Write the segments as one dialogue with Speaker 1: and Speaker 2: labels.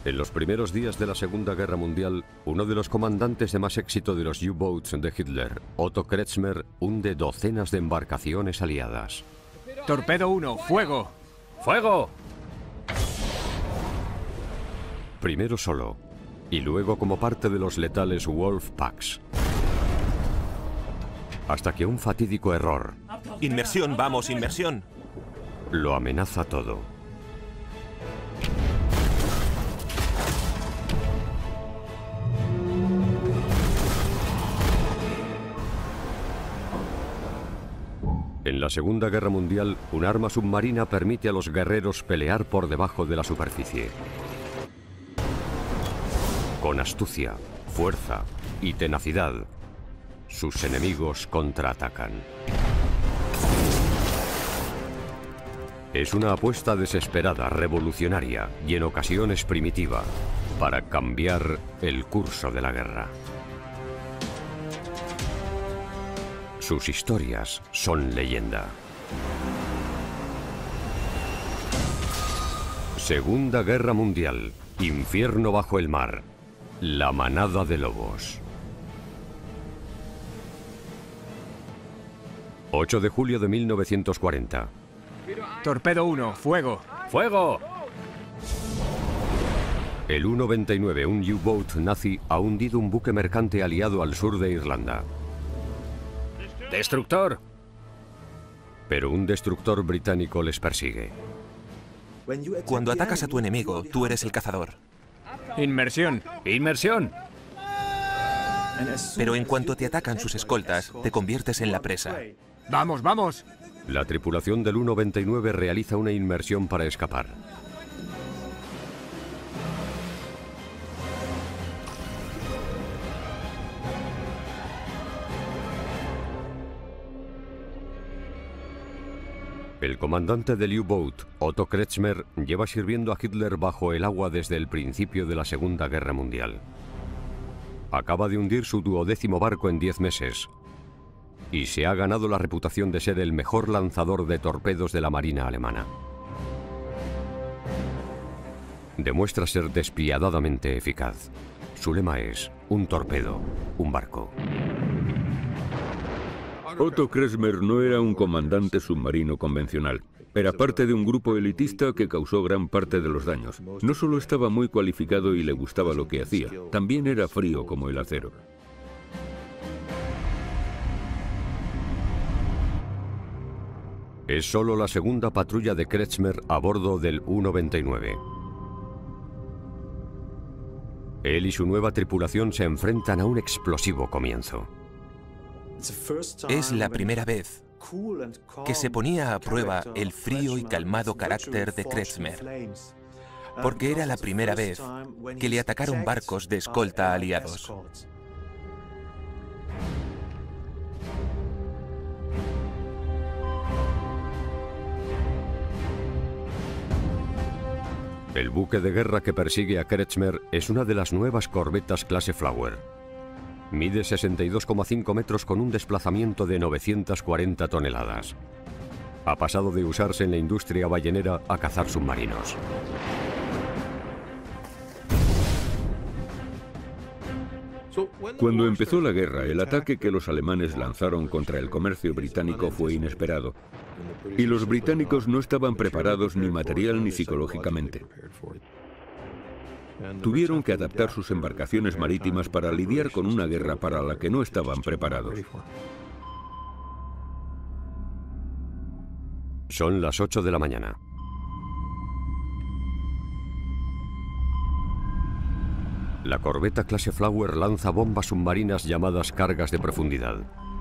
Speaker 1: En los primeros días de la Segunda Guerra Mundial, uno de los comandantes de más éxito de los U-Boats de Hitler, Otto Kretschmer, hunde docenas de embarcaciones aliadas.
Speaker 2: Torpedo 1, fuego.
Speaker 3: ¡Fuego!
Speaker 1: Primero solo, y luego como parte de los letales Wolfpacks. Hasta que un fatídico error...
Speaker 4: Inmersión, vamos, inmersión.
Speaker 1: ...lo amenaza todo. En la Segunda Guerra Mundial, un arma submarina permite a los guerreros pelear por debajo de la superficie. Con astucia, fuerza y tenacidad, sus enemigos contraatacan. Es una apuesta desesperada, revolucionaria y en ocasiones primitiva para cambiar el curso de la guerra. Sus historias son leyenda. Segunda Guerra Mundial, infierno bajo el mar, la manada de lobos. 8 de julio de 1940.
Speaker 2: Torpedo 1, fuego.
Speaker 3: ¡Fuego!
Speaker 1: El U-99, un U-Boat nazi, ha hundido un buque mercante aliado al sur de Irlanda.
Speaker 3: ¡Destructor!
Speaker 1: Pero un destructor británico les persigue.
Speaker 4: Cuando atacas a tu enemigo, tú eres el cazador.
Speaker 2: Inmersión.
Speaker 3: ¡Inmersión!
Speaker 4: Pero en cuanto te atacan sus escoltas, te conviertes en la presa.
Speaker 2: ¡Vamos, vamos!
Speaker 1: La tripulación del U-99 realiza una inmersión para escapar. El comandante del U-Boat, Otto Kretschmer, lleva sirviendo a Hitler bajo el agua desde el principio de la Segunda Guerra Mundial. Acaba de hundir su 12º barco en 10 meses y se ha ganado la reputación de ser el mejor lanzador de torpedos de la Marina alemana. Demuestra ser despiadadamente eficaz. Su lema es: un torpedo, un barco.
Speaker 5: Otto Kretschmer no era un comandante submarino convencional. Era parte de un grupo elitista que causó gran parte de los daños. No solo estaba muy cualificado y le gustaba lo que hacía, también era frío como el acero.
Speaker 1: Es solo la segunda patrulla de Kretschmer a bordo del U-99. Él y su nueva tripulación se enfrentan a un explosivo comienzo.
Speaker 4: Es la primera vez que se ponía a prueba el frío y calmado carácter de Kretschmer, porque era la primera vez que le atacaron barcos de escolta aliados.
Speaker 1: El buque de guerra que persigue a Kretschmer es una de las nuevas corbetas clase Flower. Mide 62,5 metros con un desplazamiento de 940 toneladas. Ha pasado de usarse en la industria ballenera a cazar submarinos.
Speaker 5: Cuando empezó la guerra, el ataque que los alemanes lanzaron contra el comercio británico fue inesperado. Y los británicos no estaban preparados ni material ni psicológicamente. Tuvieron que adaptar sus embarcaciones marítimas para lidiar con una guerra para la que no estaban preparados.
Speaker 1: Son las 8 de la mañana. La corbeta clase Flower lanza bombas submarinas llamadas cargas de profundidad.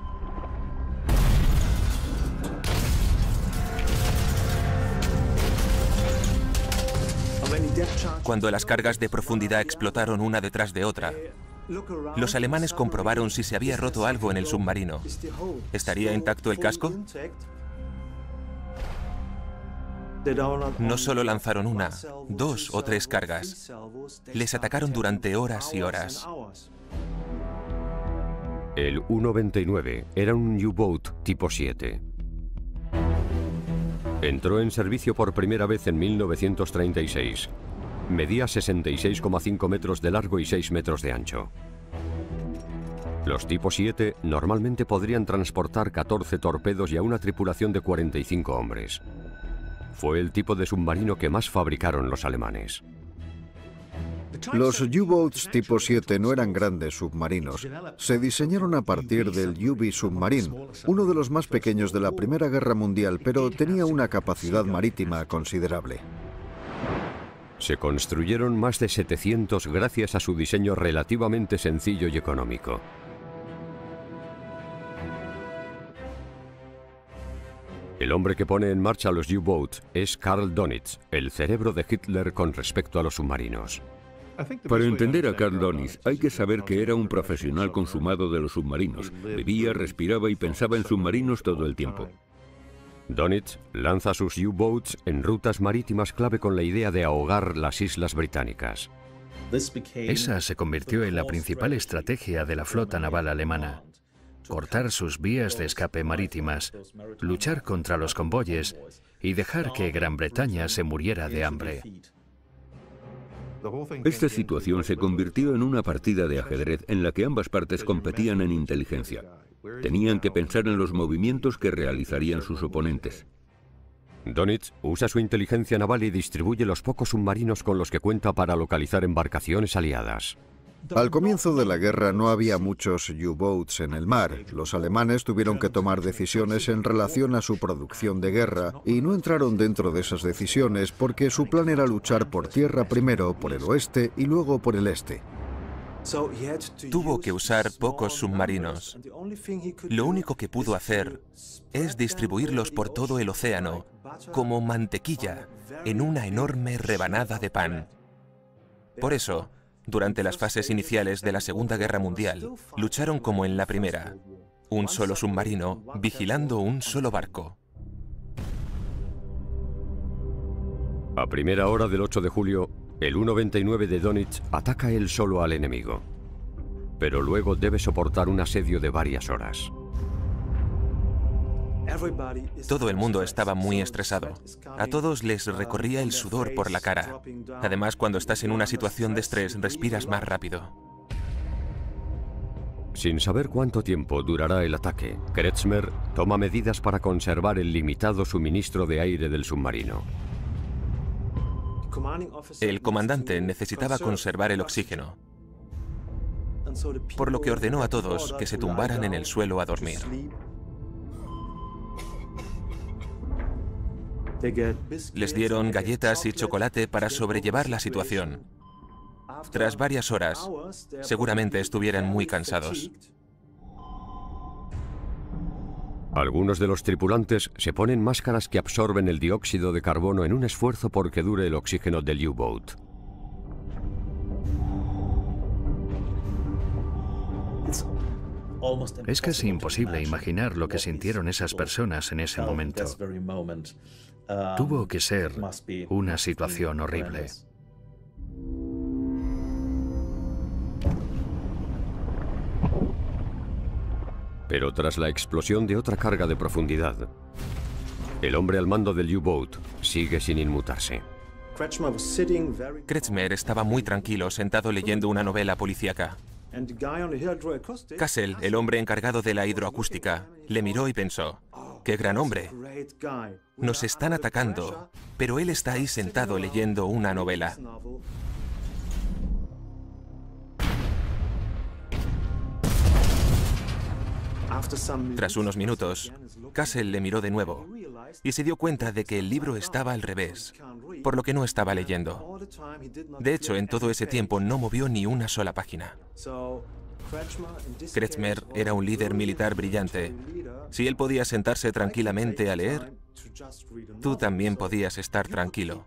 Speaker 4: Cuando las cargas de profundidad explotaron una detrás de otra, los alemanes comprobaron si se había roto algo en el submarino. ¿Estaría intacto el casco? No solo lanzaron una, 2 o 3 cargas. Les atacaron durante horas y horas.
Speaker 1: El U-99 era un U-Boat tipo 7. Entró en servicio por primera vez en 1936 Medía 66,5 metros de largo y 6 metros de ancho. Los tipo 7 normalmente podrían transportar 14 torpedos y a una tripulación de 45 hombres. Fue el tipo de submarino que más fabricaron los alemanes.
Speaker 6: Los U-Boats tipo 7 no eran grandes submarinos. Se diseñaron a partir del UV Submarine, uno de los más pequeños de la Primera Guerra Mundial, pero tenía una capacidad marítima considerable.
Speaker 1: Se construyeron más de 700 gracias a su diseño relativamente sencillo y económico. El hombre que pone en marcha los U-Boats es Karl Dönitz, el cerebro de Hitler con respecto a los submarinos.
Speaker 5: Para entender a Karl Dönitz hay que saber que era un profesional consumado de los submarinos. Vivía, respiraba y pensaba en submarinos todo el tiempo.
Speaker 1: Dönitz lanza sus U-Boats en rutas marítimas clave con la idea de ahogar las islas británicas.
Speaker 3: Esa se convirtió en la principal estrategia de la flota naval alemana. Cortar sus vías de escape marítimas, luchar contra los convoyes y dejar que Gran Bretaña se muriera de hambre.
Speaker 5: Esta situación se convirtió en una partida de ajedrez en la que ambas partes competían en inteligencia. Tenían que pensar en los movimientos que realizarían sus oponentes.
Speaker 1: Dönitz usa su inteligencia naval y distribuye los pocos submarinos con los que cuenta para localizar embarcaciones aliadas.
Speaker 6: Al comienzo de la guerra no había muchos U-Boats en el mar. Los alemanes tuvieron que tomar decisiones en relación a su producción de guerra y no entraron dentro de esas decisiones porque su plan era luchar por tierra primero por el oeste y luego por el este.
Speaker 4: Tuvo que usar pocos submarinos. Lo único que pudo hacer es distribuirlos por todo el océano como mantequilla en una enorme rebanada de pan. Por eso, durante las fases iniciales de la Segunda Guerra Mundial, lucharon como en la Primera, un solo submarino vigilando un solo barco.
Speaker 1: A primera hora del 8 de julio, el U-99 de Dönitz ataca él solo al enemigo, pero luego debe soportar un asedio de varias horas.
Speaker 4: Todo el mundo estaba muy estresado. A todos les recorría el sudor por la cara. Además, cuando estás en una situación de estrés, respiras más rápido.
Speaker 1: Sin saber cuánto tiempo durará el ataque, Kretschmer toma medidas para conservar el limitado suministro de aire del submarino.
Speaker 4: El comandante necesitaba conservar el oxígeno, por lo que ordenó a todos que se tumbaran en el suelo a dormir. Les dieron galletas y chocolate para sobrellevar la situación. Tras varias horas, seguramente estuvieran muy cansados.
Speaker 1: Algunos de los tripulantes se ponen máscaras que absorben el dióxido de carbono en un esfuerzo por que dure el oxígeno del U-Boat.
Speaker 3: Es casi imposible imaginar lo que sintieron esas personas en ese momento. Tuvo que ser una situación horrible.
Speaker 1: Pero tras la explosión de otra carga de profundidad, el hombre al mando del U-Boat sigue sin inmutarse.
Speaker 4: Kretschmer estaba muy tranquilo, sentado leyendo una novela policíaca. Kassel, el hombre encargado de la hidroacústica, le miró y pensó: ¡qué gran hombre! Nos están atacando, pero él está ahí sentado leyendo una novela. Tras unos minutos, Kassel le miró de nuevo y se dio cuenta de que el libro estaba al revés, por lo que no estaba leyendo. De hecho, en todo ese tiempo no movió ni una sola página. Kretschmer era un líder militar brillante. Si él podía sentarse tranquilamente a leer, tú también podías estar tranquilo.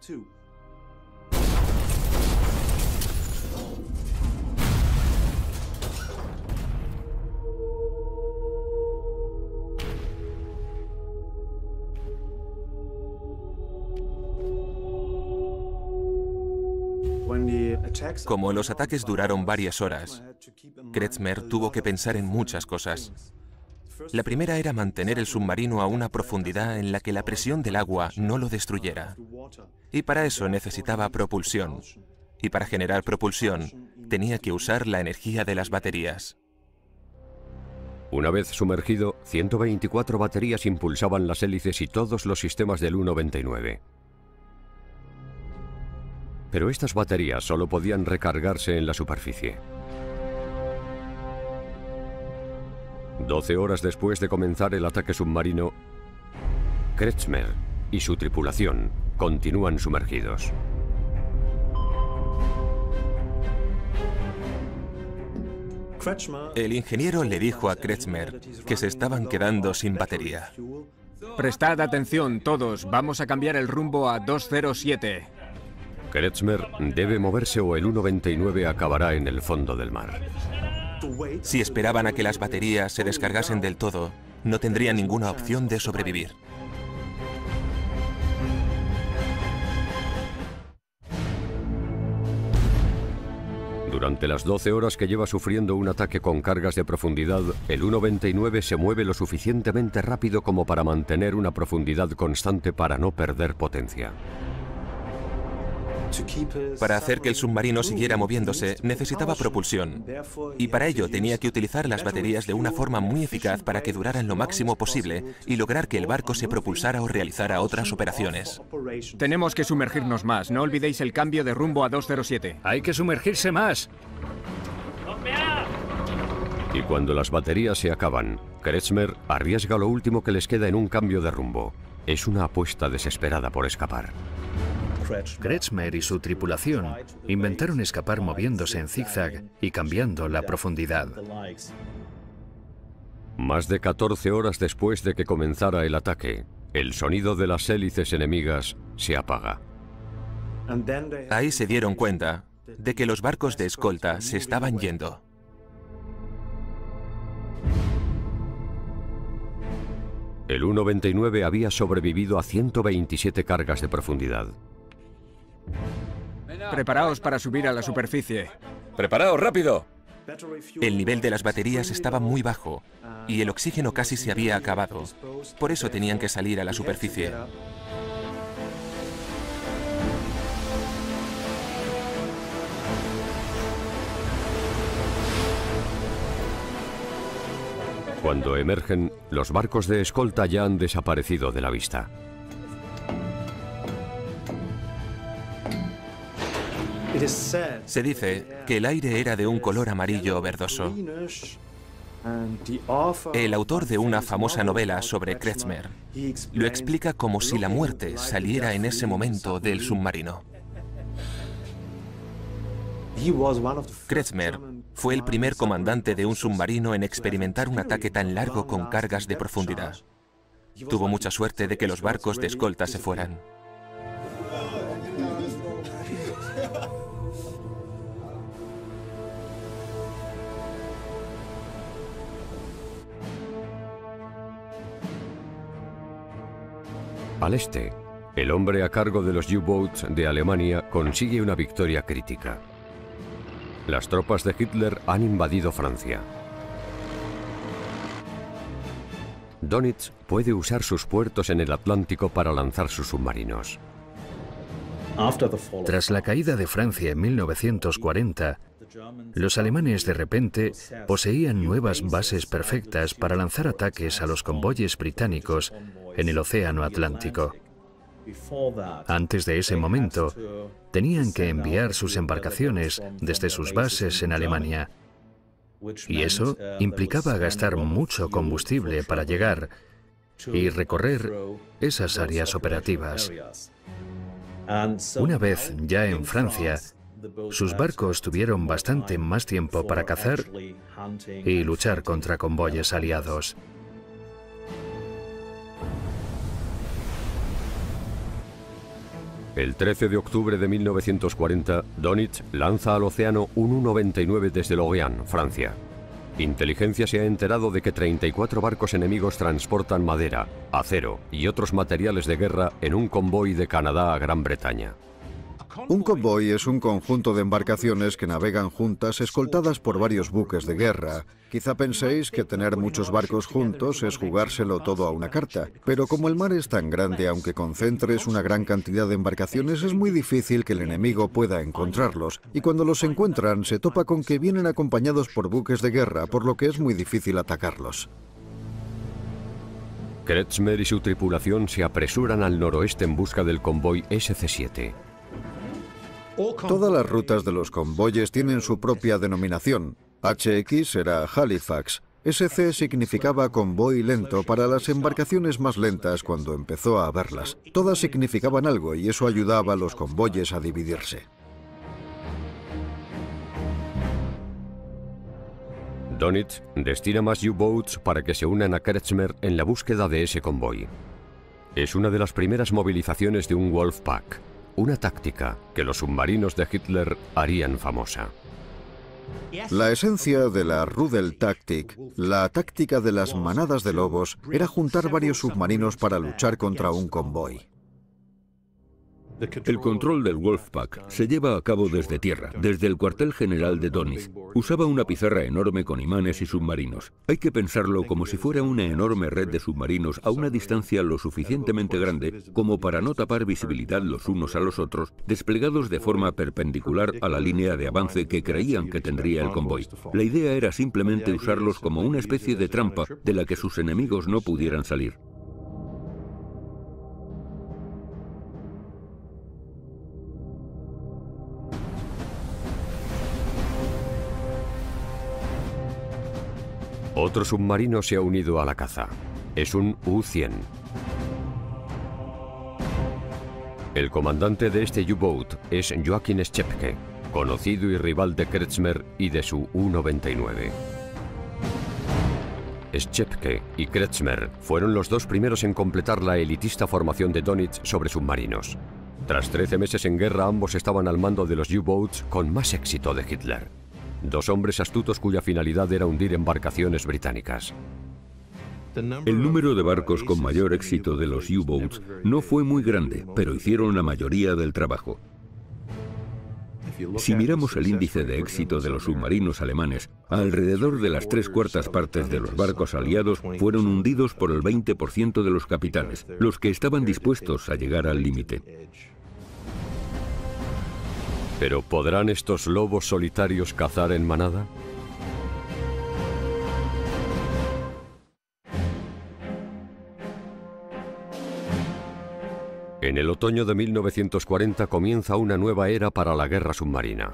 Speaker 4: Como los ataques duraron varias horas, Kretschmer tuvo que pensar en muchas cosas. La primera era mantener el submarino a una profundidad en la que la presión del agua no lo destruyera. Y para eso necesitaba propulsión. Y para generar propulsión, tenía que usar la energía de las baterías.
Speaker 1: Una vez sumergido, 124 baterías impulsaban las hélices y todos los sistemas del U-99. Pero estas baterías solo podían recargarse en la superficie. 12 horas después de comenzar el ataque submarino, Kretschmer y su tripulación continúan sumergidos.
Speaker 4: El ingeniero le dijo a Kretschmer que se estaban quedando sin batería.
Speaker 2: Prestad atención todos, vamos a cambiar el rumbo a 207.
Speaker 1: Kretschmer debe moverse o el U-99 acabará en el fondo del mar.
Speaker 4: Si esperaban a que las baterías se descargasen del todo, no tendrían ninguna opción de sobrevivir.
Speaker 1: Durante las 12 horas que lleva sufriendo un ataque con cargas de profundidad, el U-99 se mueve lo suficientemente rápido como para mantener una profundidad constante para no perder potencia.
Speaker 4: Para hacer que el submarino siguiera moviéndose, necesitaba propulsión. Y para ello tenía que utilizar las baterías de una forma muy eficaz para que duraran lo máximo posible y lograr que el barco se propulsara o realizara otras operaciones.
Speaker 2: Tenemos que sumergirnos más, no olvidéis el cambio de rumbo a 207.
Speaker 3: ¡Hay que sumergirse más!
Speaker 1: Y cuando las baterías se acaban, Kretschmer arriesga lo último que les queda en un cambio de rumbo. Es una apuesta desesperada por escapar.
Speaker 3: Kretschmer y su tripulación inventaron escapar moviéndose en zigzag y cambiando la profundidad.
Speaker 1: Más de 14 horas después de que comenzara el ataque, el sonido de las hélices enemigas se apaga.
Speaker 4: Ahí se dieron cuenta de que los barcos de escolta se estaban yendo.
Speaker 1: El U-99 había sobrevivido a 127 cargas de profundidad.
Speaker 2: Preparaos para subir a la superficie.
Speaker 7: ¡Preparaos, rápido!
Speaker 4: El nivel de las baterías estaba muy bajo y el oxígeno casi se había acabado. Por eso tenían que salir a la superficie.
Speaker 1: Cuando emergen, los barcos de escolta ya han desaparecido de la vista.
Speaker 4: Se dice que el aire era de un color amarillo verdoso. El autor de una famosa novela sobre Kretschmer lo explica como si la muerte saliera en ese momento del submarino. Kretschmer fue el primer comandante de un submarino en experimentar un ataque tan largo con cargas de profundidad. Tuvo mucha suerte de que los barcos de escolta se fueran.
Speaker 1: Al este, el hombre a cargo de los U-Boats de Alemania consigue una victoria crítica. Las tropas de Hitler han invadido Francia. Dönitz puede usar sus puertos en el Atlántico para lanzar sus submarinos.
Speaker 3: Tras la caída de Francia en 1940, los alemanes de repente poseían nuevas bases perfectas para lanzar ataques a los convoyes británicos en el Océano Atlántico. Antes de ese momento, tenían que enviar sus embarcaciones desde sus bases en Alemania. Y eso implicaba gastar mucho combustible para llegar y recorrer esas áreas operativas. Una vez ya en Francia, sus barcos tuvieron bastante más tiempo para cazar y luchar contra convoyes aliados.
Speaker 1: El 13 de octubre de 1940, Dönitz lanza al océano un U-99 desde Lorient, Francia. Inteligencia se ha enterado de que 34 barcos enemigos transportan madera, acero y otros materiales de guerra en un convoy de Canadá a Gran Bretaña.
Speaker 6: Un convoy es un conjunto de embarcaciones que navegan juntas escoltadas por varios buques de guerra. Quizá penséis que tener muchos barcos juntos es jugárselo todo a una carta, pero como el mar es tan grande, aunque concentres una gran cantidad de embarcaciones, es muy difícil que el enemigo pueda encontrarlos, y cuando los encuentran se topa con que vienen acompañados por buques de guerra, por lo que es muy difícil atacarlos.
Speaker 1: Kretschmer y su tripulación se apresuran al noroeste en busca del convoy SC-7.
Speaker 6: Todas las rutas de los convoyes tienen su propia denominación. HX era Halifax. SC significaba convoy lento para las embarcaciones más lentas cuando empezó a haberlas. Todas significaban algo y eso ayudaba a los convoyes a dividirse.
Speaker 1: Dönitz destina más U-boats para que se unan a Kretschmer en la búsqueda de ese convoy. Es una de las primeras movilizaciones de un Wolfpack, una táctica que los submarinos de Hitler harían famosa.
Speaker 6: La esencia de la Rudeltaktik, la táctica de las manadas de lobos, era juntar varios submarinos para luchar contra un convoy.
Speaker 5: El control del Wolfpack se lleva a cabo desde tierra, desde el cuartel general de Dönitz. Usaba una pizarra enorme con imanes y submarinos. Hay que pensarlo como si fuera una enorme red de submarinos a una distancia lo suficientemente grande como para no tapar visibilidad los unos a los otros, desplegados de forma perpendicular a la línea de avance que creían que tendría el convoy. La idea era simplemente usarlos como una especie de trampa de la que sus enemigos no pudieran salir.
Speaker 1: Otro submarino se ha unido a la caza. Es un U-100. El comandante de este U-boat es Joachim Schepke, conocido y rival de Kretschmer y de su U-99. Schepke y Kretschmer fueron los dos primeros en completar la elitista formación de Dönitz sobre submarinos. Tras 13 meses en guerra, ambos estaban al mando de los U-boats con más éxito de Hitler. Dos hombres astutos cuya finalidad era hundir embarcaciones británicas.
Speaker 5: El número de barcos con mayor éxito de los U-boats no fue muy grande, pero hicieron la mayoría del trabajo. Si miramos el índice de éxito de los submarinos alemanes, alrededor de las 3/4 partes de los barcos aliados fueron hundidos por el 20% de los capitanes, los que estaban dispuestos a llegar al límite.
Speaker 1: ¿Pero podrán estos lobos solitarios cazar en manada? En el otoño de 1940 comienza una nueva era para la guerra submarina.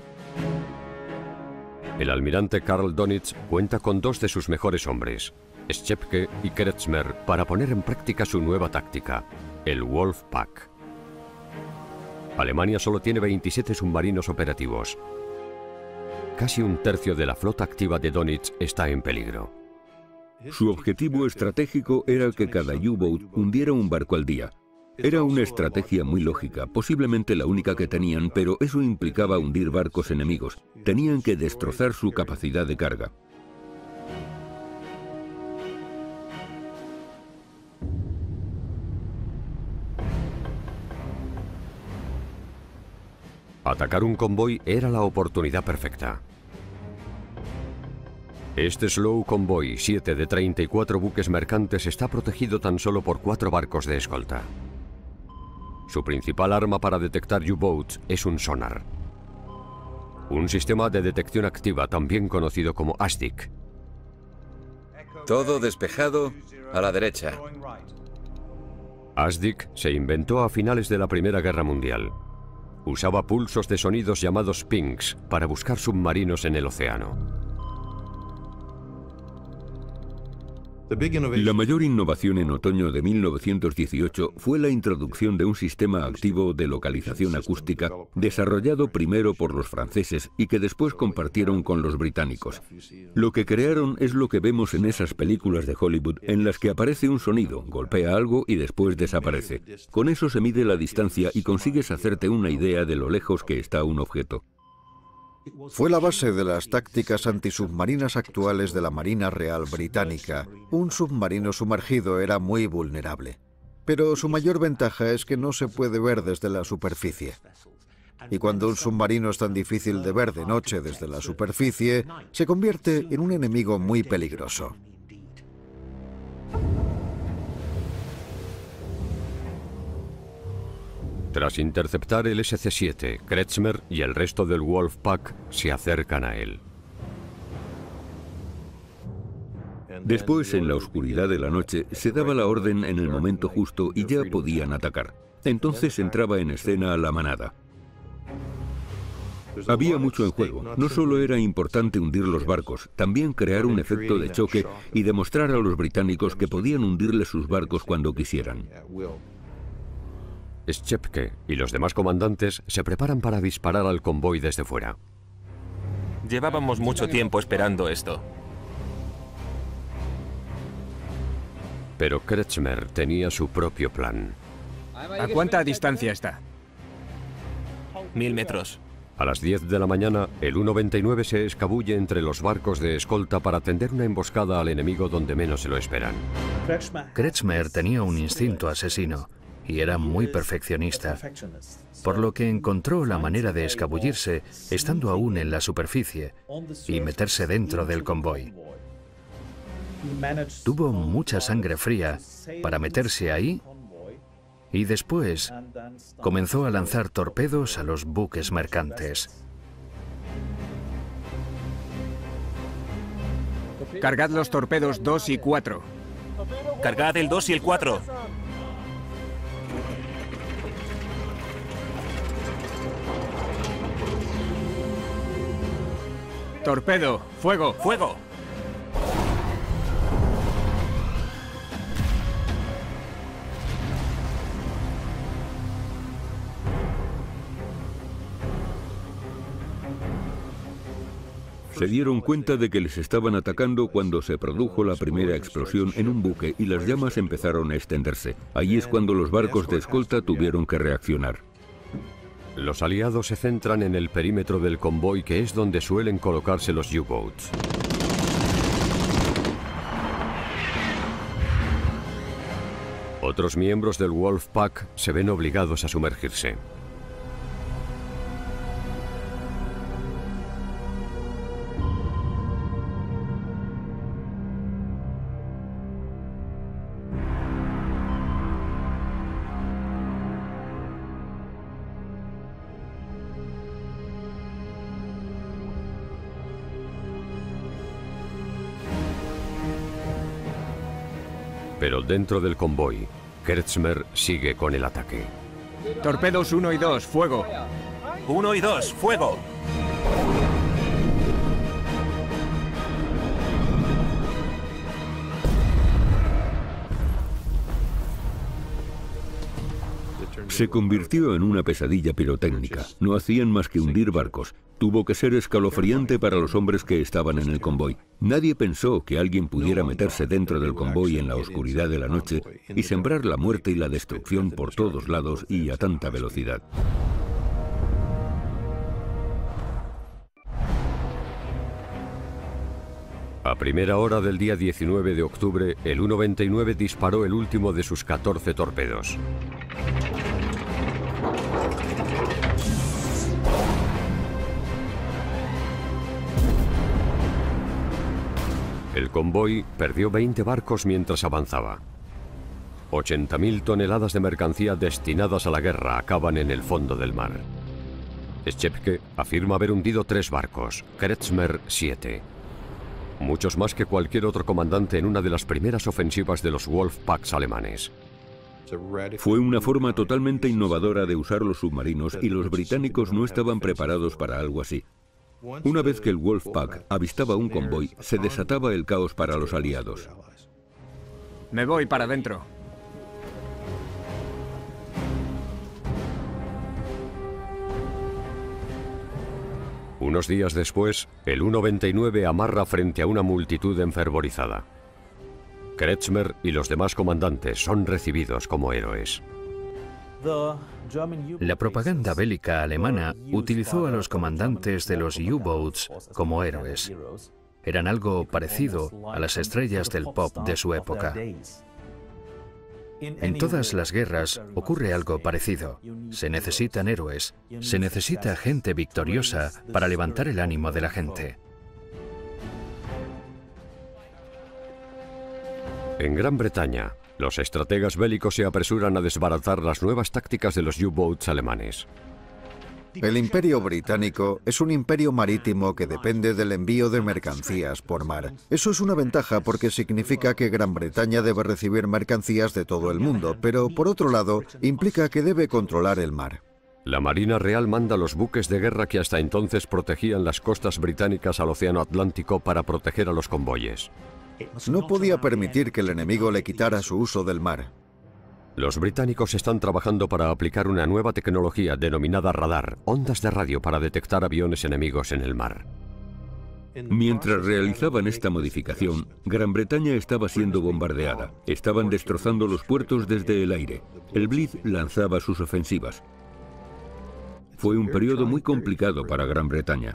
Speaker 1: El almirante Karl Dönitz cuenta con dos de sus mejores hombres, Schepke y Kretschmer, para poner en práctica su nueva táctica, el Wolfpack. Alemania solo tiene 27 submarinos operativos. Casi un tercio de la flota activa de Dönitz está en peligro.
Speaker 5: Su objetivo estratégico era que cada U-boat hundiera un barco al día. Era una estrategia muy lógica, posiblemente la única que tenían, pero eso implicaba hundir barcos enemigos. Tenían que destrozar su capacidad de carga.
Speaker 1: Atacar un convoy era la oportunidad perfecta. Este Slow Convoy 7 de 34 buques mercantes está protegido tan solo por 4 barcos de escolta. Su principal arma para detectar U-boats es un sonar. Un sistema de detección activa también conocido como ASDIC.
Speaker 7: Todo despejado a la derecha.
Speaker 1: ASDIC se inventó a finales de la Primera Guerra Mundial. Usaba pulsos de sonidos llamados pings para buscar submarinos en el océano.
Speaker 5: La mayor innovación en otoño de 1918 fue la introducción de un sistema activo de localización acústica desarrollado primero por los franceses y que después compartieron con los británicos. Lo que crearon es lo que vemos en esas películas de Hollywood en las que aparece un sonido, golpea algo y después desaparece. Con eso se mide la distancia y consigues hacerte una idea de lo lejos que está un objeto.
Speaker 6: Fue la base de las tácticas antisubmarinas actuales de la Marina Real Británica. Un submarino sumergido era muy vulnerable, pero su mayor ventaja es que no se puede ver desde la superficie. Y cuando un submarino es tan difícil de ver de noche desde la superficie, se convierte en un enemigo muy peligroso.
Speaker 1: Tras interceptar el SC-7, Kretschmer y el resto del Wolfpack se acercan a él.
Speaker 5: Después, en la oscuridad de la noche, se daba la orden en el momento justo y ya podían atacar. Entonces entraba en escena la manada. Había mucho en juego. No solo era importante hundir los barcos, también crear un efecto de choque y demostrar a los británicos que podían hundirles sus barcos cuando quisieran.
Speaker 1: Schepke y los demás comandantes se preparan para disparar al convoy desde fuera.
Speaker 4: Llevábamos mucho tiempo esperando esto.
Speaker 1: Pero Kretschmer tenía su propio plan.
Speaker 2: ¿A cuánta distancia está?
Speaker 4: 1000 metros.
Speaker 1: A las 10 de la mañana, el U-99 se escabulle entre los barcos de escolta para tender una emboscada al enemigo donde menos se lo esperan.
Speaker 3: Kretschmer tenía un instinto asesino y era muy perfeccionista, por lo que encontró la manera de escabullirse estando aún en la superficie y meterse dentro del convoy. Tuvo mucha sangre fría para meterse ahí y después comenzó a lanzar torpedos a los buques mercantes.
Speaker 2: Cargad los torpedos 2 y 4.
Speaker 4: Cargad el 2 y el 4.
Speaker 2: Torpedo, fuego.
Speaker 4: ¡Fuego!
Speaker 5: Se dieron cuenta de que les estaban atacando cuando se produjo la primera explosión en un buque y las llamas empezaron a extenderse. Allí es cuando los barcos de escolta tuvieron que reaccionar.
Speaker 1: Los aliados se centran en el perímetro del convoy, que es donde suelen colocarse los U-boats. Otros miembros del Wolfpack se ven obligados a sumergirse. Pero dentro del convoy, Kretschmer sigue con el ataque.
Speaker 2: Torpedos 1 y 2, fuego.
Speaker 4: 1 y 2, fuego.
Speaker 5: Se convirtió en una pesadilla pirotécnica. No hacían más que hundir barcos. Tuvo que ser escalofriante para los hombres que estaban en el convoy. Nadie pensó que alguien pudiera meterse dentro del convoy en la oscuridad de la noche y sembrar la muerte y la destrucción por todos lados y a tanta velocidad.
Speaker 1: A primera hora del día 19 de octubre, el U-99 disparó el último de sus 14 torpedos. El convoy perdió 20 barcos mientras avanzaba. 80.000 toneladas de mercancía destinadas a la guerra acaban en el fondo del mar. Schepke afirma haber hundido 3 barcos, Kretschmer 7. Muchos más que cualquier otro comandante en una de las primeras ofensivas de los Wolfpacks alemanes.
Speaker 5: Fue una forma totalmente innovadora de usar los submarinos y los británicos no estaban preparados para algo así. Una vez que el Wolfpack avistaba un convoy, se desataba el caos para los aliados.
Speaker 2: Me voy para adentro.
Speaker 1: Unos días después, el U-99 amarra frente a una multitud enfervorizada. Kretschmer y los demás comandantes son recibidos como héroes.
Speaker 3: La propaganda bélica alemana utilizó a los comandantes de los U-boats como héroes. Eran algo parecido a las estrellas del pop de su época. En todas las guerras ocurre algo parecido. Se necesitan héroes, se necesita gente victoriosa para levantar el ánimo de la gente.
Speaker 1: En Gran Bretaña, los estrategas bélicos se apresuran a desbaratar las nuevas tácticas de los U-boats alemanes.
Speaker 6: El Imperio Británico es un imperio marítimo que depende del envío de mercancías por mar. Eso es una ventaja porque significa que Gran Bretaña debe recibir mercancías de todo el mundo, pero por otro lado, implica que debe controlar el mar.
Speaker 1: La Marina Real manda los buques de guerra que hasta entonces protegían las costas británicas al Océano Atlántico para proteger a los convoyes.
Speaker 6: No podía permitir que el enemigo le quitara su uso del mar.
Speaker 1: Los británicos están trabajando para aplicar una nueva tecnología denominada radar, ondas de radio para detectar aviones enemigos en el mar.
Speaker 5: Mientras realizaban esta modificación, Gran Bretaña estaba siendo bombardeada. Estaban destrozando los puertos desde el aire. El Blitz lanzaba sus ofensivas. Fue un periodo muy complicado para Gran Bretaña.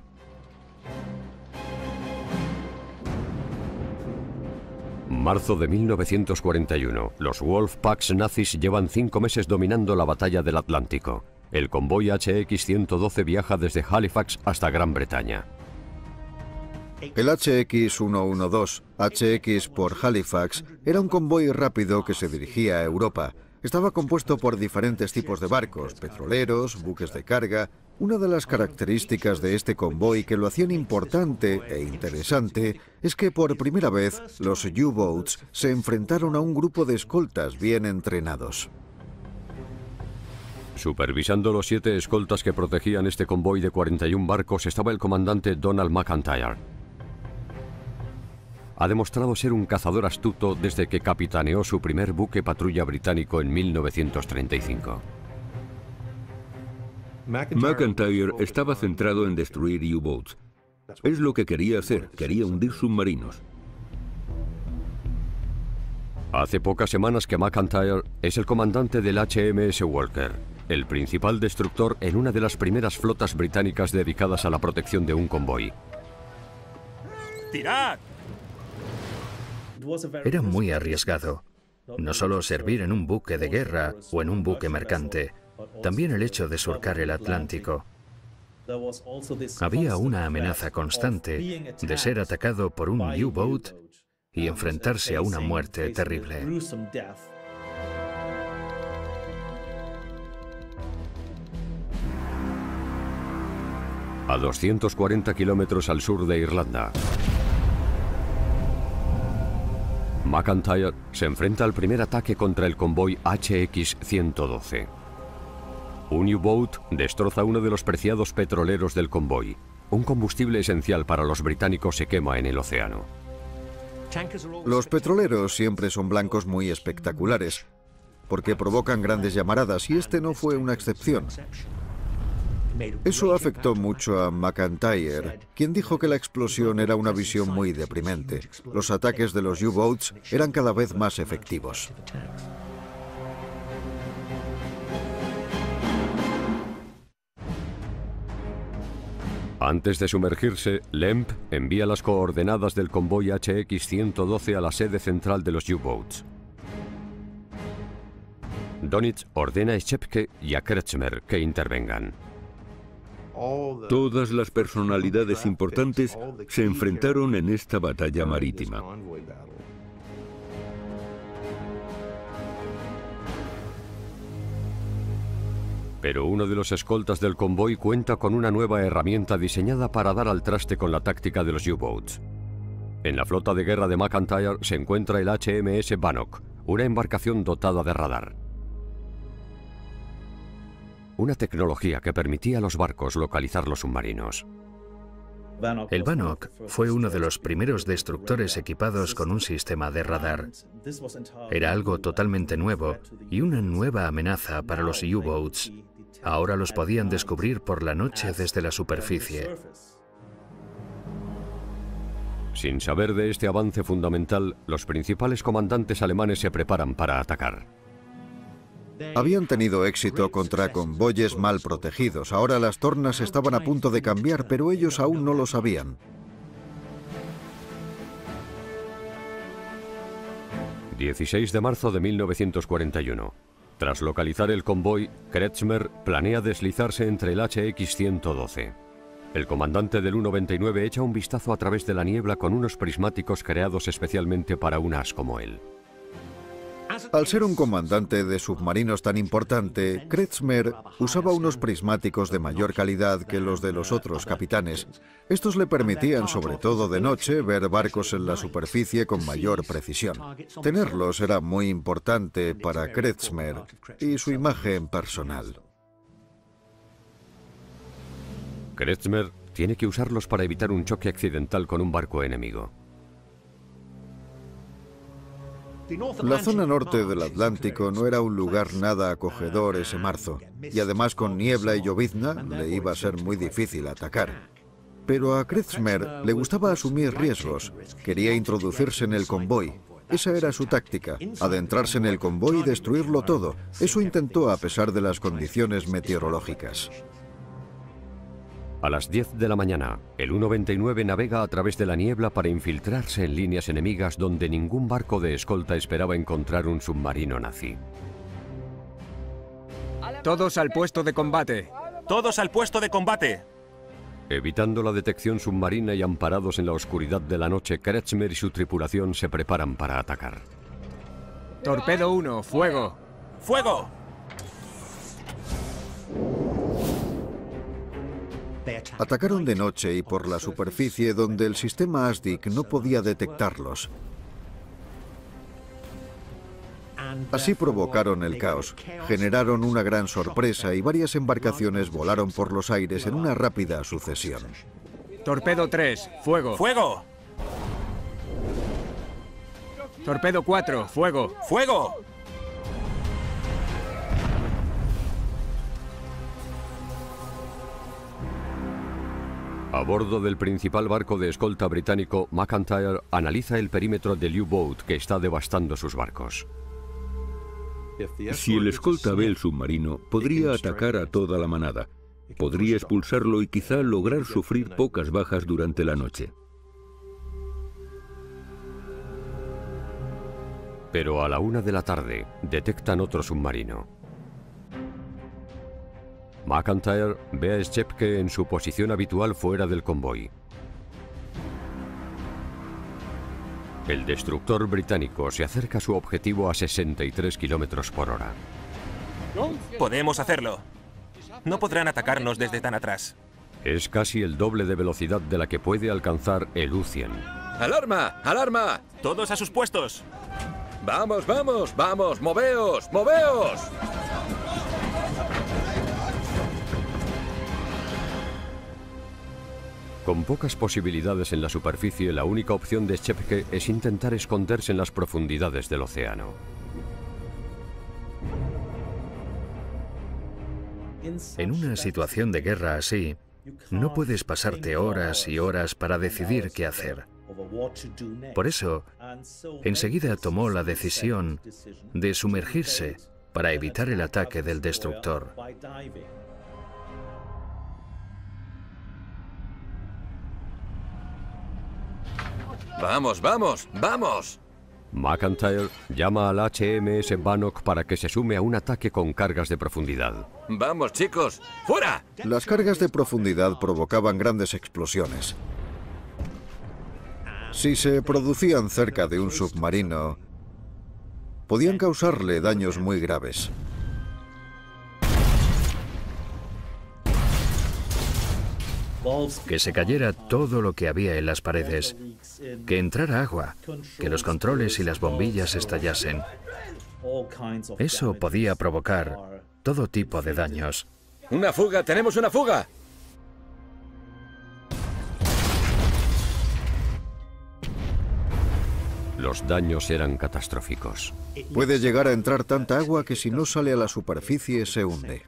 Speaker 1: Marzo de 1941. Los Wolfpacks nazis llevan 5 meses dominando la batalla del Atlántico. El convoy HX-112 viaja desde Halifax hasta Gran Bretaña.
Speaker 6: El HX-112, HX por Halifax, era un convoy rápido que se dirigía a Europa. Estaba compuesto por diferentes tipos de barcos, petroleros, buques de carga. Una de las características de este convoy que lo hacían importante e interesante es que por primera vez los U-boats se enfrentaron a un grupo de escoltas bien entrenados.
Speaker 1: Supervisando los 7 escoltas que protegían este convoy de 41 barcos estaba el comandante Donald McIntyre. Ha demostrado ser un cazador astuto desde que capitaneó su primer buque patrulla británico en 1935.
Speaker 5: McIntyre estaba centrado en destruir U-boats. Es lo que quería hacer, quería hundir submarinos.
Speaker 1: Hace pocas semanas que McIntyre es el comandante del HMS Walker, el principal destructor en una de las primeras flotas británicas dedicadas a la protección de un convoy.
Speaker 8: ¡Tirad!
Speaker 3: Era muy arriesgado. No solo servir en un buque de guerra o en un buque mercante, también el hecho de surcar el Atlántico. Había una amenaza constante de ser atacado por un U-boat y enfrentarse a una muerte terrible.
Speaker 1: A 240 kilómetros al sur de Irlanda, McIntyre se enfrenta al primer ataque contra el convoy HX-112. Un U-boat destroza uno de los preciados petroleros del convoy. Un combustible esencial para los británicos se quema en el océano.
Speaker 6: Los petroleros siempre son blancos muy espectaculares, porque provocan grandes llamaradas, y este no fue una excepción. Eso afectó mucho a McIntyre, quien dijo que la explosión era una visión muy deprimente. Los ataques de los U-boats eran cada vez más efectivos.
Speaker 1: Antes de sumergirse, Lemp envía las coordenadas del convoy HX-112 a la sede central de los U-boats. Dönitz ordena a Schepke y a Kretschmer que intervengan.
Speaker 5: Todas las personalidades importantes se enfrentaron en esta batalla marítima.
Speaker 1: Pero uno de los escoltas del convoy cuenta con una nueva herramienta diseñada para dar al traste con la táctica de los U-boats. En la flota de guerra de McIntyre se encuentra el HMS Bannock, una embarcación dotada de radar. Una tecnología que permitía a los barcos localizar los submarinos.
Speaker 3: El Bannock fue uno de los primeros destructores equipados con un sistema de radar. Era algo totalmente nuevo y una nueva amenaza para los U-boats. Ahora los podían descubrir por la noche desde la superficie.
Speaker 1: Sin saber de este avance fundamental, los principales comandantes alemanes se preparan para atacar.
Speaker 6: Habían tenido éxito contra convoyes mal protegidos. Ahora las tornas estaban a punto de cambiar, pero ellos aún no lo sabían.
Speaker 1: 16 de marzo de 1941. Tras localizar el convoy, Kretschmer planea deslizarse entre el HX-112. El comandante del U-99 echa un vistazo a través de la niebla con unos prismáticos creados especialmente para un as como él.
Speaker 6: Al ser un comandante de submarinos tan importante, Kretschmer usaba unos prismáticos de mayor calidad que los de los otros capitanes. Estos le permitían, sobre todo de noche, ver barcos en la superficie con mayor precisión. Tenerlos era muy importante para Kretschmer y su imagen personal.
Speaker 1: Kretschmer tiene que usarlos para evitar un choque accidental con un barco enemigo.
Speaker 6: La zona norte del Atlántico no era un lugar nada acogedor ese marzo, y además con niebla y llovizna le iba a ser muy difícil atacar. Pero a Kretschmer le gustaba asumir riesgos, quería introducirse en el convoy. Esa era su táctica, adentrarse en el convoy y destruirlo todo. Eso intentó a pesar de las condiciones meteorológicas.
Speaker 1: A las 10 de la mañana, el U-99 navega a través de la niebla para infiltrarse en líneas enemigas donde ningún barco de escolta esperaba encontrar un submarino nazi.
Speaker 2: Todos al puesto de combate.
Speaker 4: ¡Todos al puesto de combate!
Speaker 1: Evitando la detección submarina y amparados en la oscuridad de la noche, Kretschmer y su tripulación se preparan para atacar.
Speaker 2: Torpedo 1, fuego.
Speaker 4: ¡Fuego!
Speaker 6: Atacaron de noche y por la superficie donde el sistema ASDIC no podía detectarlos. Así provocaron el caos, generaron una gran sorpresa y varias embarcaciones volaron por los aires en una rápida sucesión.
Speaker 2: Torpedo 3, fuego.
Speaker 4: ¡Fuego!
Speaker 2: Torpedo 4, fuego.
Speaker 4: ¡Fuego!
Speaker 1: A bordo del principal barco de escolta británico, McIntyre analiza el perímetro del U-Boat que está devastando sus barcos.
Speaker 5: Si el escolta ve el submarino, podría atacar a toda la manada. Podría expulsarlo y quizá lograr sufrir pocas bajas durante la noche.
Speaker 1: Pero a la 1 de la tarde detectan otro submarino. McIntyre ve a Schepke en su posición habitual fuera del convoy. El destructor británico se acerca a su objetivo a 63 kilómetros por hora.
Speaker 4: Podemos hacerlo. No podrán atacarnos desde tan atrás.
Speaker 1: Es casi el doble de velocidad de la que puede alcanzar el U-100.
Speaker 7: ¡Alarma! ¡Alarma!
Speaker 4: ¡Todos a sus puestos!
Speaker 7: ¡Vamos, vamos, vamos! ¡Moveos! ¡Moveos!
Speaker 1: Con pocas posibilidades en la superficie, la única opción de Schepke es intentar esconderse en las profundidades del océano.
Speaker 3: En una situación de guerra así, no puedes pasarte horas y horas para decidir qué hacer. Por eso, enseguida tomó la decisión de sumergirse para evitar el ataque del destructor.
Speaker 7: ¡Vamos, vamos, vamos!
Speaker 1: McIntyre llama al HMS Bannock para que se sume a un ataque con cargas de profundidad.
Speaker 7: ¡Vamos, chicos! ¡Fuera!
Speaker 6: Las cargas de profundidad provocaban grandes explosiones. Si se producían cerca de un submarino, podían causarle daños muy graves.
Speaker 3: Que se cayera todo lo que había en las paredes, que entrara agua, que los controles y las bombillas estallasen. Eso podía provocar todo tipo de daños.
Speaker 7: ¡Una fuga! ¡Tenemos una fuga!
Speaker 1: Los daños eran catastróficos.
Speaker 6: Puede llegar a entrar tanta agua que si no sale a la superficie se hunde.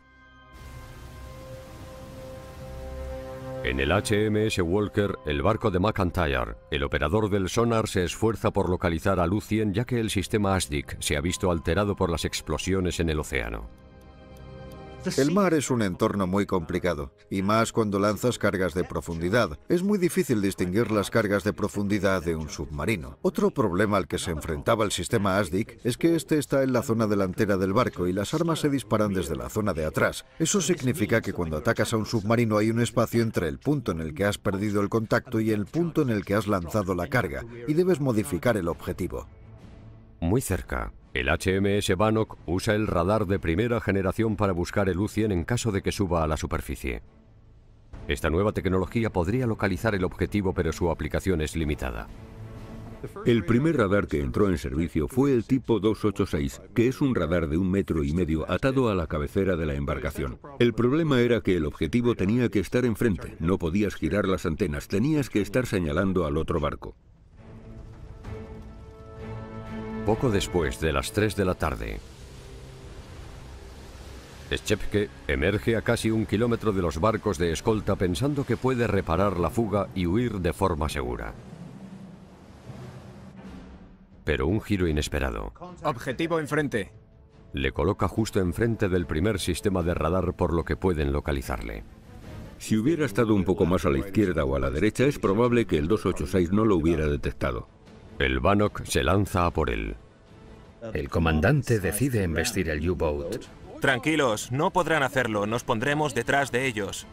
Speaker 1: En el HMS Walker, el barco de McIntyre, el operador del sonar se esfuerza por localizar al U-100 ya que el sistema ASDIC se ha visto alterado por las explosiones en el océano.
Speaker 6: El mar es un entorno muy complicado, y más cuando lanzas cargas de profundidad. Es muy difícil distinguir las cargas de profundidad de un submarino. Otro problema al que se enfrentaba el sistema ASDIC es que este está en la zona delantera del barco y las armas se disparan desde la zona de atrás. Eso significa que cuando atacas a un submarino hay un espacio entre el punto en el que has perdido el contacto y el punto en el que has lanzado la carga, y debes modificar el objetivo.
Speaker 1: Muy cerca, el HMS Bannock usa el radar de primera generación para buscar el U-100 en caso de que suba a la superficie. Esta nueva tecnología podría localizar el objetivo, pero su aplicación es limitada.
Speaker 5: El primer radar que entró en servicio fue el tipo 286, que es un radar de 1,5 metros atado a la cabecera de la embarcación. El problema era que el objetivo tenía que estar enfrente, no podías girar las antenas, tenías que estar señalando al otro barco.
Speaker 1: Poco después de las 3 de la tarde, Schepke emerge a casi 1 kilómetro de los barcos de escolta pensando que puede reparar la fuga y huir de forma segura. Pero un giro inesperado
Speaker 2: Objetivo enfrente.
Speaker 1: le coloca justo enfrente del primer sistema de radar, por lo que pueden localizarle.
Speaker 5: Si hubiera estado un poco más a la izquierda o a la derecha, es probable que el 286 no lo hubiera detectado.
Speaker 1: El Bannock se lanza a por él.
Speaker 3: El comandante decide embestir el U-Boat.
Speaker 4: Tranquilos, no podrán hacerlo, nos pondremos detrás de ellos.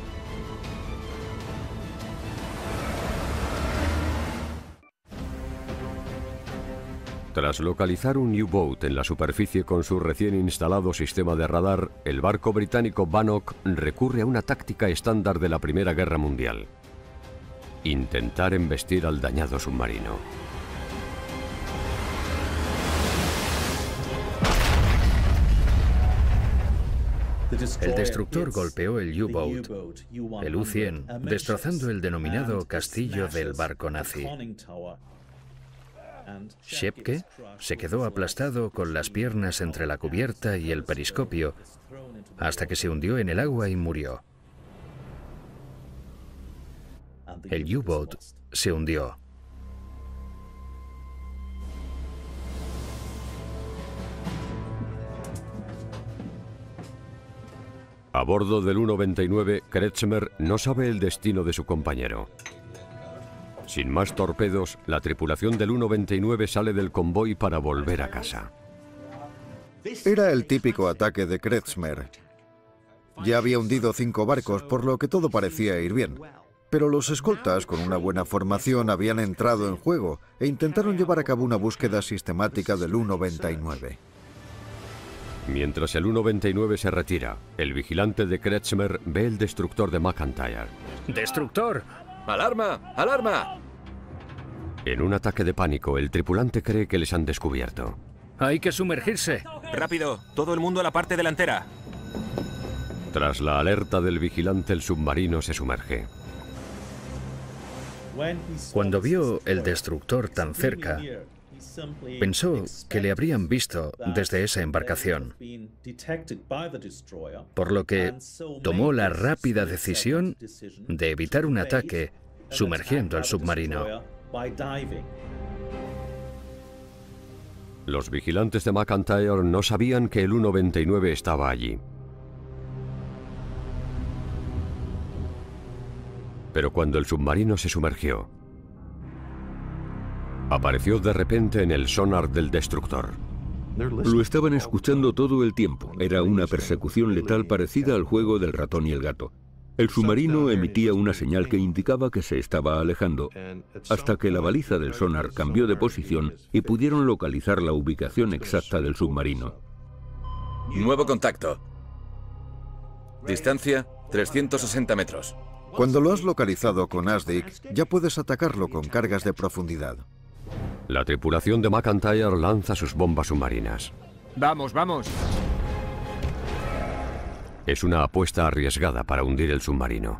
Speaker 1: Tras localizar un U-Boat en la superficie con su recién instalado sistema de radar, el barco británico Bannock recurre a una táctica estándar de la Primera Guerra Mundial: intentar embestir al dañado submarino.
Speaker 3: El destructor golpeó el U-Boat, el U-100, destrozando el denominado castillo del barco nazi. Schepke se quedó aplastado con las piernas entre la cubierta y el periscopio hasta que se hundió en el agua y murió. El U-Boat se hundió.
Speaker 1: A bordo del U-99, Kretschmer no sabe el destino de su compañero. Sin más torpedos, la tripulación del U-99 sale del convoy para volver a casa.
Speaker 6: Era el típico ataque de Kretschmer. Ya había hundido 5 barcos, por lo que todo parecía ir bien. Pero los escoltas, con una buena formación, habían entrado en juego e intentaron llevar a cabo una búsqueda sistemática del U-99.
Speaker 1: Mientras el U-99 se retira, el vigilante de Kretschmer ve el destructor de McIntyre.
Speaker 3: ¡Destructor!
Speaker 7: ¡Alarma! ¡Alarma!
Speaker 1: En un ataque de pánico, el tripulante cree que les han descubierto.
Speaker 3: ¡Hay que sumergirse!
Speaker 4: ¡Rápido! ¡Todo el mundo a la parte delantera!
Speaker 1: Tras la alerta del vigilante, el submarino se sumerge.
Speaker 3: Cuando vio el destructor tan cerca, pensó que le habrían visto desde esa embarcación, por lo que tomó la rápida decisión de evitar un ataque sumergiendo el submarino.
Speaker 1: Los vigilantes de McIntyre no sabían que el U-99 estaba allí. Pero cuando el submarino se sumergió, apareció de repente en el sonar del destructor.
Speaker 5: Lo estaban escuchando todo el tiempo. Era una persecución letal parecida al juego del ratón y el gato. El submarino emitía una señal que indicaba que se estaba alejando, hasta que la baliza del sonar cambió de posición y pudieron localizar la ubicación exacta del submarino.
Speaker 7: Nuevo contacto. Distancia 360 metros.
Speaker 6: Cuando lo has localizado con ASDIC, ya puedes atacarlo con cargas de profundidad.
Speaker 1: La tripulación de McIntyre lanza sus bombas submarinas.
Speaker 2: ¡Vamos, vamos!
Speaker 1: Es una apuesta arriesgada para hundir el submarino.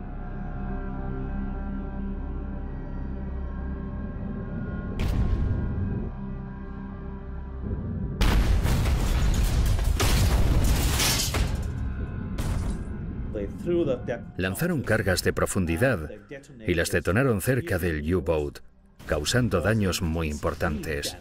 Speaker 3: Lanzaron cargas de profundidad y las detonaron cerca del U-Boat, causando daños muy importantes.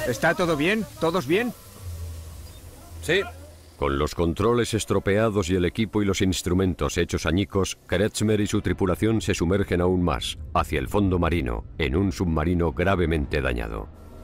Speaker 2: ¿Está todo bien? ¿Todos bien?
Speaker 7: Sí.
Speaker 1: Con los controles estropeados y el equipo y los instrumentos hechos añicos, Kretschmer y su tripulación se sumergen aún más, hacia el fondo marino, en un submarino gravemente dañado.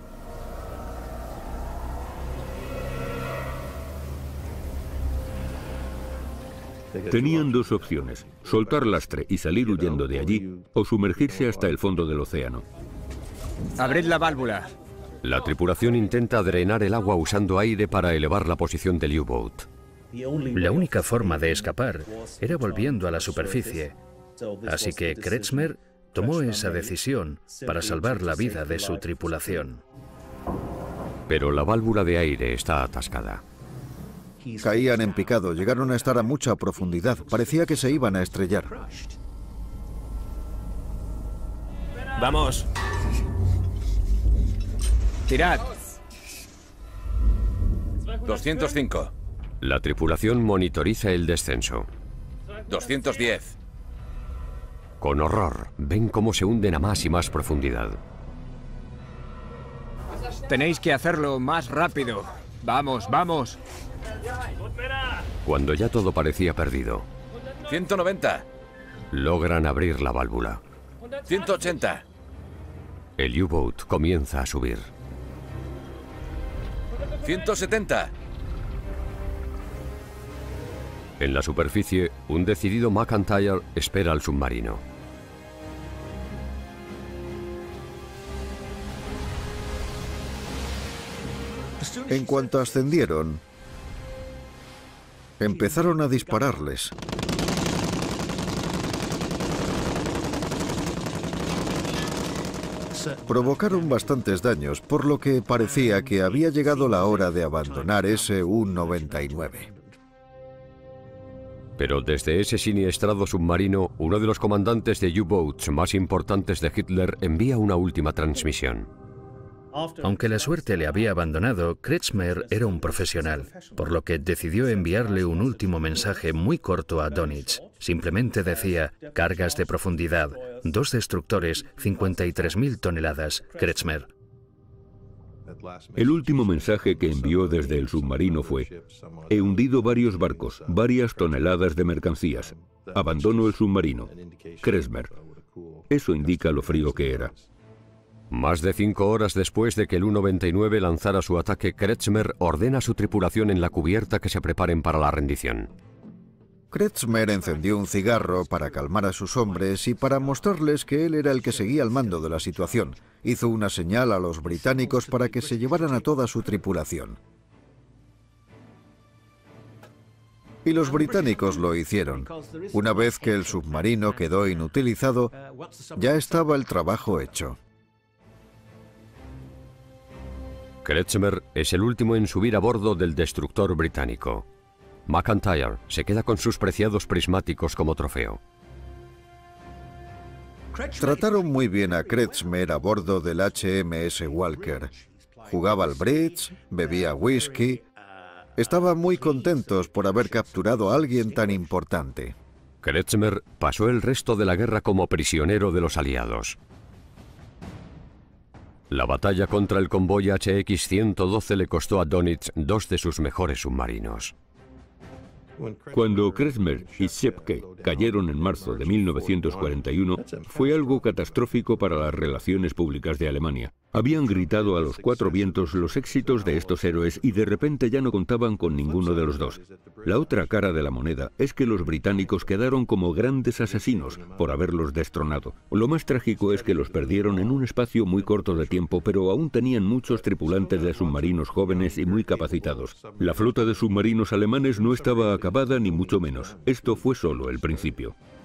Speaker 5: Tenían dos opciones, soltar lastre y salir huyendo de allí, o sumergirse hasta el fondo del océano.
Speaker 2: Abrid la válvula.
Speaker 1: La tripulación intenta drenar el agua usando aire para elevar la posición del U-Boat.
Speaker 3: La única forma de escapar era volviendo a la superficie, así que Kretschmer tomó esa decisión para salvar la vida de su tripulación.
Speaker 1: Pero la válvula de aire está atascada.
Speaker 6: Caían en picado, llegaron a estar a mucha profundidad. Parecía que se iban a estrellar.
Speaker 2: ¡Vamos! ¡Tirad!
Speaker 7: 205.
Speaker 1: La tripulación monitoriza el descenso.
Speaker 7: 210.
Speaker 1: Con horror, ven cómo se hunden a más y más profundidad.
Speaker 2: Tenéis que hacerlo más rápido. ¡Vamos, vamos!
Speaker 1: Cuando ya todo parecía perdido,
Speaker 7: 190.
Speaker 1: logran abrir la válvula.
Speaker 7: 180.
Speaker 1: El U-Boat comienza a subir.
Speaker 7: 170.
Speaker 1: En la superficie, un decidido McIntyre espera al submarino.
Speaker 6: En cuanto ascendieron, empezaron a dispararles. Provocaron bastantes daños, por lo que parecía que había llegado la hora de abandonar ese U-99.
Speaker 1: Pero desde ese siniestrado submarino, uno de los comandantes de U-Boats más importantes de Hitler envía una última transmisión.
Speaker 3: Aunque la suerte le había abandonado, Kretschmer era un profesional, por lo que decidió enviarle un último mensaje muy corto a Dönitz. Simplemente decía: cargas de profundidad, 2 destructores, 53.000 toneladas, Kretschmer.
Speaker 5: El último mensaje que envió desde el submarino fue: he hundido varios barcos, varias toneladas de mercancías. Abandono el submarino. Kretschmer. Eso indica lo frío que era.
Speaker 1: Más de 5 horas después de que el U-99 lanzara su ataque, Kretschmer ordena a su tripulación en la cubierta que se preparen para la rendición.
Speaker 6: Kretschmer encendió un cigarro para calmar a sus hombres y para mostrarles que él era el que seguía al mando de la situación. Hizo una señal a los británicos para que se llevaran a toda su tripulación. Y los británicos lo hicieron. Una vez que el submarino quedó inutilizado, ya estaba el trabajo hecho.
Speaker 1: Kretschmer es el último en subir a bordo del destructor británico. McIntyre se queda con sus preciados prismáticos como trofeo.
Speaker 6: Trataron muy bien a Kretschmer a bordo del HMS Walker. Jugaba al bridge, bebía whisky. Estaban muy contentos por haber capturado a alguien tan importante.
Speaker 1: Kretschmer pasó el resto de la guerra como prisionero de los aliados. La batalla contra el convoy HX-112 le costó a Dönitz 2 de sus mejores submarinos.
Speaker 5: Cuando Kretschmer y Schepke cayeron en marzo de 1941, fue algo catastrófico para las relaciones públicas de Alemania. Habían gritado a los 4 vientos los éxitos de estos héroes y de repente ya no contaban con ninguno de los dos. La otra cara de la moneda es que los británicos quedaron como grandes asesinos por haberlos destronado. Lo más trágico es que los perdieron en un espacio muy corto de tiempo, pero aún tenían muchos tripulantes de submarinos jóvenes y muy capacitados. La flota de submarinos alemanes no estaba acabada ni mucho menos. Esto fue solo el principio.